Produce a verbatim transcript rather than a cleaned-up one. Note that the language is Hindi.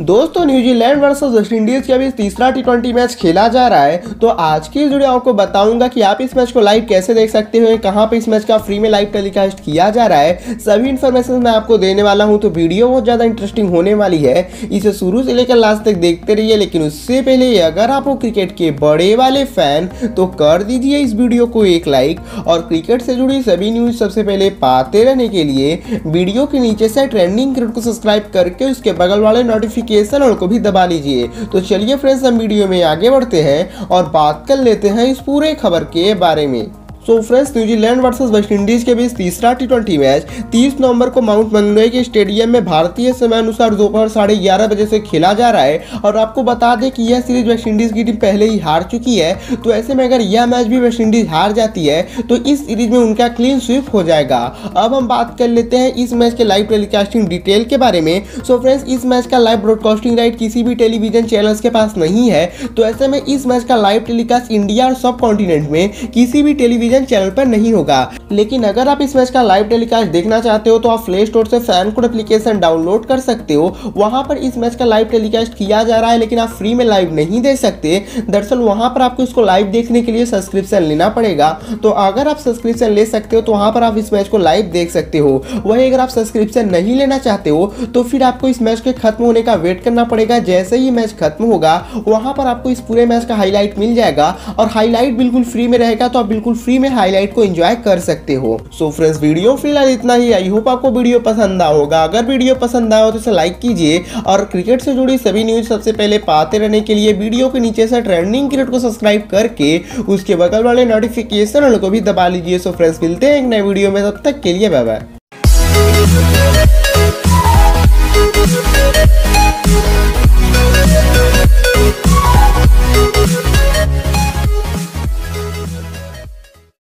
दोस्तों न्यूजीलैंड वर्सेस वेस्ट इंडीज के बीच तीसरा टी ट्वेंटी मैच खेला जा रहा है। तो आज की वीडियो आपको बताऊंगा कि आप इस मैच को लाइव कैसे देख सकते हो, कहां पे इस मैच का फ्री में लाइव टेलीकास्ट किया जा रहा है, सभी इन्फॉर्मेशन मैं आपको देने वाला हूं। तो वीडियो बहुत ज़्यादा इंटरेस्टिंग होने वाली है, इसे शुरू से लेकर लास्ट तक देखते रहिए। लेकिन उससे पहले अगर आप हो क्रिकेट के बड़े वाले फैन तो कर दीजिए इस वीडियो को एक लाइक, और क्रिकेट से जुड़ी सभी न्यूज़ सबसे पहले पाते रहने के लिए वीडियो के नीचे से ट्रेंडिंग क्रिकेट को सब्सक्राइब करके उसके बगल वाले नोटिफिकेशन को भी दबा लीजिए। तो चलिए फ्रेंड्स, हम वीडियो में आगे बढ़ते हैं और बात कर लेते हैं इस पूरे खबर के बारे में। So friends, New Zealand versus West Indies के बीच तीसरा टी ट्वेंटी मैच तीस नवंबर को माउंट मैंगलोई के स्टेडियम में भारतीय समय अनुसार दोपहर साढ़े ग्यारह बजे से खेला जा रहा है। और आपको बता दें कि यह सीरीज वेस्ट इंडीज की टीम पहले ही हार चुकी है। तो ऐसे में अगर यह मैच भी वेस्ट इंडीज हार जाती है तो इस सीरीज में उनका क्लीन स्वीप हो जाएगा। अब हम बात कर लेते हैं इस मैच के लाइव टेलीकास्टिंग डिटेल के बारे में। सो फ्रेंड्स, इस मैच का लाइव ब्रॉडकास्टिंग राइट किसी भी टेलीविजन चैनल्स के पास नहीं है। तो ऐसे में इस मैच का लाइव टेलीकास्ट इंडिया और सब कॉन्टिनेंट में किसी भी टेलीविजन चैनल पर नहीं होगा। लेकिन अगर आप इस मैच का लाइव टेलीकास्ट देखना चाहते हो तो आप प्ले स्टोर से फैन कोड एप्लीकेशन डाउनलोड कर सकते हो। वहां पर इस मैच का लाइव टेलीकास्ट किया जा रहा है, लेकिन आप फ्री में लाइव नहीं देख सकते। दरअसल वहां पर आपको इसको लाइव देखने के लिए सब्सक्रिप्शन लेना पड़ेगा। तो अगर आप सब्सक्रिप्शन ले सकते हो तो वहां पर आप इस मैच को लाइव देख सकते हो। वही अगर आप सब्सक्रिप्शन नहीं लेना चाहते हो तो फिर आपको इस मैच के खत्म होने का वेट करना पड़ेगा। जैसे ही मैच खत्म होगा वहां पर आपको इस पूरे मैच का हाईलाइट मिल जाएगा, और हाईलाइट बिल्कुल फ्री में रहेगा। तो आप बिल्कुल फ्री में हाईलाइट को एंजॉय कर सकते हो। सो फ्रेंड्स, वीडियो फिलहाल इतना ही। आई होप आपको वीडियो पसंद आया होगा। अगर वीडियो पसंद आया हो तो इसे लाइक कीजिए, और क्रिकेट से जुड़ी सभी न्यूज सबसे पहले पाते रहने के लिए वीडियो के नीचे से ट्रेंडिंग क्रिकेट को सब्सक्राइब करके उसके बगल वाले नोटिफिकेशन को भी दबा लीजिए। सो फ्रेंड्स, मिलते हैं एक नए वीडियो में, तब तक के लिए बाय बाय।